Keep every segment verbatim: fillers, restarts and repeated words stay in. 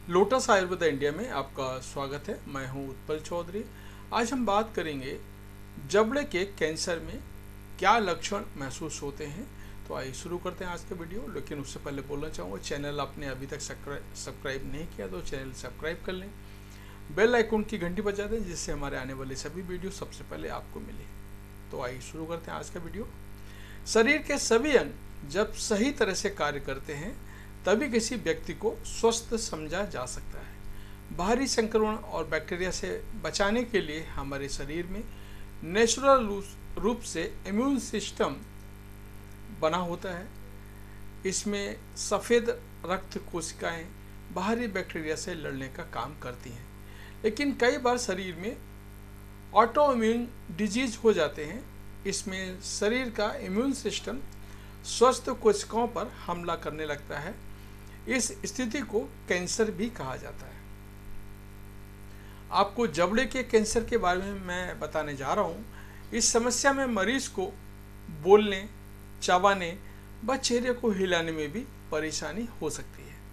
Lotus Ayurveda India में आपका स्वागत है। मैं हूं उत्पल चौधरी। आज हम बात करेंगे जबड़े के कैंसर में क्या लक्षण महसूस होते हैं। तो आइए शुरू करते हैं आज का वीडियो। लेकिन उससे पहले बोलना चाहूँगा, चैनल आपने अभी तक सब्सक्राइब नहीं किया तो चैनल सब्सक्राइब कर लें, बेल आइकन की घंटी बजा दें जिससे हमारे आने वाले सभी वीडियो सबसे पहले आपको मिले। तो आइए शुरू करते हैं आज का वीडियो। शरीर के सभी अंग जब सही तरह से कार्य करते हैं तभी किसी व्यक्ति को स्वस्थ समझा जा सकता है। बाहरी संक्रमण और बैक्टीरिया से बचाने के लिए हमारे शरीर में नेचुरल रूप से इम्यून सिस्टम बना होता है। इसमें सफ़ेद रक्त कोशिकाएं बाहरी बैक्टीरिया से लड़ने का काम करती हैं, लेकिन कई बार शरीर में ऑटो इम्यून डिजीज हो जाते हैं। इसमें शरीर का इम्यून सिस्टम स्वस्थ कोशिकाओं पर हमला करने लगता है। इस स्थिति को कैंसर भी कहा जाता है। आपको जबड़े के कैंसर के बारे में मैं बताने जा रहा हूँ। इस समस्या में मरीज को बोलने, चबाने व चेहरे को हिलाने में भी परेशानी हो सकती है।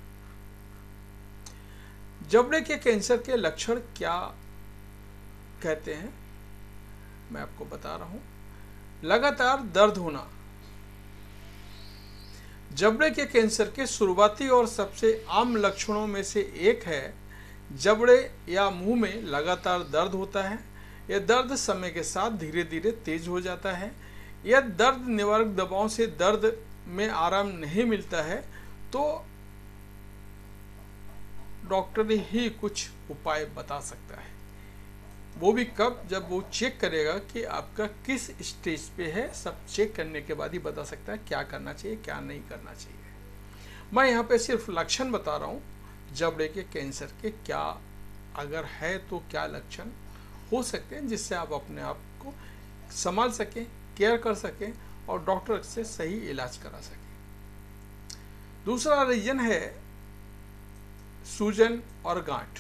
जबड़े के कैंसर के लक्षण क्या कहते हैं, मैं आपको बता रहा हूँ। लगातार दर्द होना। जबड़े के कैंसर के शुरुआती और सबसे आम लक्षणों में से एक है जबड़े या मुंह में लगातार दर्द होता है। यह दर्द समय के साथ धीरे धीरे तेज हो जाता है। यह दर्द निवारक दवाओं से दर्द में आराम नहीं मिलता है तो डॉक्टर ही कुछ उपाय बता सकता है। वो भी कब, जब वो चेक करेगा कि आपका किस स्टेज पे है। सब चेक करने के बाद ही बता सकता है क्या करना चाहिए, क्या नहीं करना चाहिए। मैं यहाँ पे सिर्फ लक्षण बता रहा हूँ जबड़े के कैंसर के, क्या अगर है तो क्या लक्षण हो सकते हैं जिससे आप अपने आप को संभाल सकें, केयर कर सकें और डॉक्टर से सही इलाज करा सकें। दूसरा रीजन है सूजन और गांठ।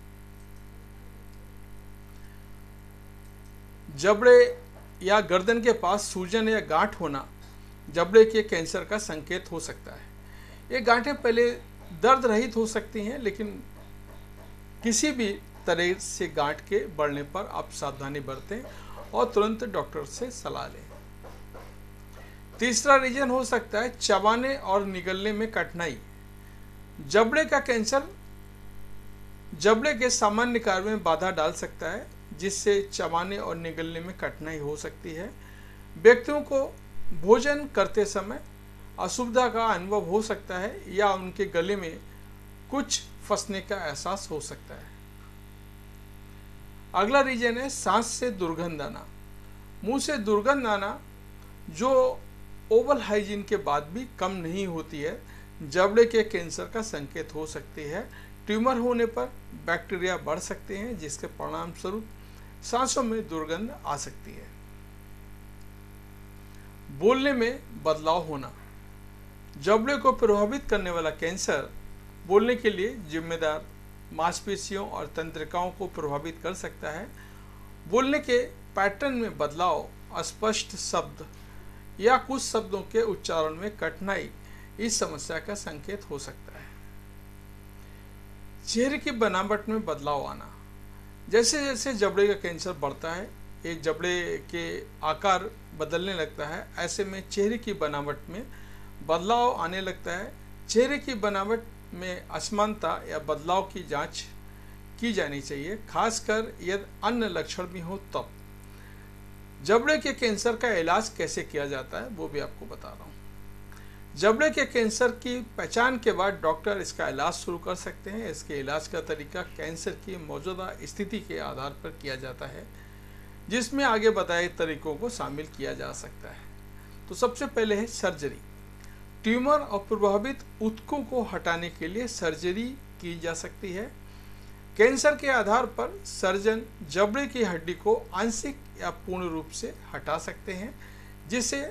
जबड़े या गर्दन के पास सूजन या गांठ होना जबड़े के कैंसर का संकेत हो सकता है। ये गांठें पहले दर्द रहित हो सकती हैं, लेकिन किसी भी तरह से गांठ के बढ़ने पर आप सावधानी बरतें और तुरंत डॉक्टर से सलाह लें। तीसरा रीजन हो सकता है चबाने और निगलने में कठिनाई। जबड़े का कैंसर जबड़े के सामान्य कार्य में बाधा डाल सकता है, जिससे चबाने और निगलने में कठिनाई हो सकती है। व्यक्तियों को भोजन करते समय असुविधा का अनुभव हो सकता है या उनके गले में कुछ फंसने का एहसास हो सकता है। अगला रीजन है सांस से दुर्गंध आना। मुंह से दुर्गंध आना जो ओवल हाइजीन के बाद भी कम नहीं होती है, जबड़े के कैंसर का संकेत हो सकती है। ट्यूमर होने पर बैक्टीरिया बढ़ सकते हैं, जिसके परिणाम स्वरूप सांसों में दुर्गंध आ सकती है। बोलने में बदलाव होना। जबड़े को प्रभावित करने वाला कैंसर बोलने के लिए जिम्मेदार मांसपेशियों और तंत्रिकाओं को प्रभावित कर सकता है। बोलने के पैटर्न में बदलाव, अस्पष्ट शब्द या कुछ शब्दों के उच्चारण में कठिनाई इस समस्या का संकेत हो सकता है। चेहरे की बनावट में बदलाव आना। जैसे जैसे जबड़े का कैंसर बढ़ता है, ये जबड़े के आकार बदलने लगता है। ऐसे में चेहरे की बनावट में बदलाव आने लगता है। चेहरे की बनावट में असमानता या बदलाव की जांच की जानी चाहिए, खासकर यदि अन्य लक्षण भी हो तब। जबड़े के कैंसर का इलाज कैसे किया जाता है वो भी आपको बता रहा हूँ। जबड़े के कैंसर की पहचान के बाद डॉक्टर इसका इलाज शुरू कर सकते हैं। इसके इलाज का तरीका कैंसर की मौजूदा स्थिति के आधार पर किया जाता है, जिसमें आगे बताए तरीकों को शामिल किया जा सकता है। तो सबसे पहले है सर्जरी। ट्यूमर और प्रभावित ऊतकों को हटाने के लिए सर्जरी की जा सकती है। कैंसर के आधार पर सर्जन जबड़े की हड्डी को आंशिक या पूर्ण रूप से हटा सकते हैं, जिसे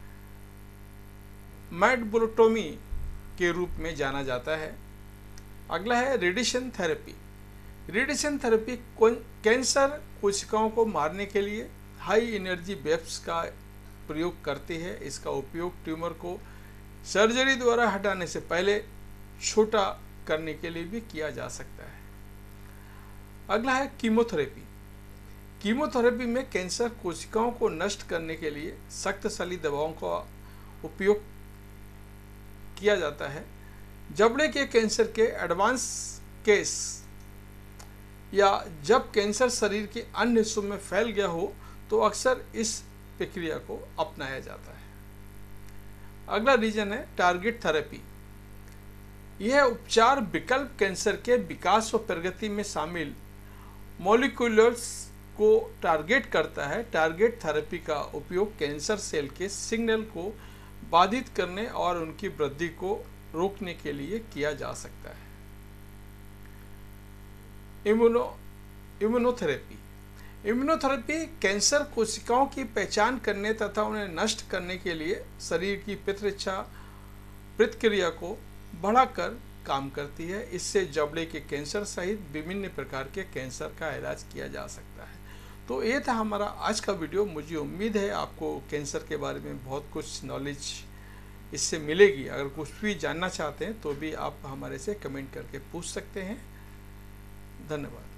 मैटबोलोटोमी के रूप में जाना जाता है। अगला है radiation therapy. Radiation therapy cancer कोशिकाओं को मारने के लिए हाई एनर्जी वेव्स का प्रयोग करती है। इसका उपयोग ट्यूमर को सर्जरी द्वारा हटाने से पहले छोटा करने के लिए भी किया जा सकता है। अगला है कीमोथेरेपी। कीमोथेरेपी में कैंसर कोशिकाओं को नष्ट करने के लिए शक्तिशाली दवाओं का उपयोग किया जाता है। जबड़े के कैंसर के एडवांस केस या जब कैंसर शरीर के अन्य हिस्सों में फैल गया हो तो अक्सर इस प्रक्रिया को अपनाया जाता है। अगला रीजन है टारगेट थेरेपी। यह उपचार विकल्प कैंसर के विकास और प्रगति में शामिल मॉलिक्यूल्स को टारगेट करता है। टारगेट थेरेपी का उपयोग कैंसर सेल के सिग्नल को बाधित करने और उनकी वृद्धि को रोकने के लिए किया जा सकता है। Immuno immunotherapy. इम्यूनोथेरेपी कैंसर कोशिकाओं की पहचान करने तथा उन्हें नष्ट करने के लिए शरीर की प्रतिरक्षा प्रतिक्रिया को बढ़ाकर काम करती है। इससे जबड़े के कैंसर सहित विभिन्न प्रकार के कैंसर का इलाज किया जा सकता है। तो ये था हमारा आज का वीडियो। मुझे उम्मीद है आपको कैंसर के बारे में बहुत कुछ नॉलेज इससे मिलेगी। अगर कुछ भी जानना चाहते हैं तो भी आप हमारे से कमेंट करके पूछ सकते हैं। धन्यवाद।